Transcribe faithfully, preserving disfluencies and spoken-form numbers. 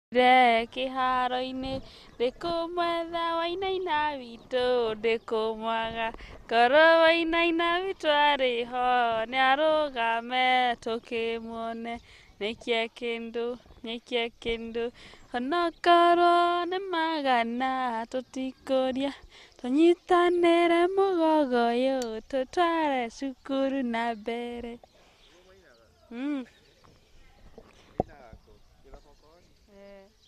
Re kĩharo-inĩ ndĩkũmwetha Wainaina witũ ndĩkũmwaga korwo Wainaina witũ arĩ ho nĩarũgame tũkĩmuone nĩkie kĩndũ nĩkie kĩndũ onokorwo nĩ magana tũtikũria tũnyitanĩre mũgogo ũyũ tũtware cukuru na mbere. Mm.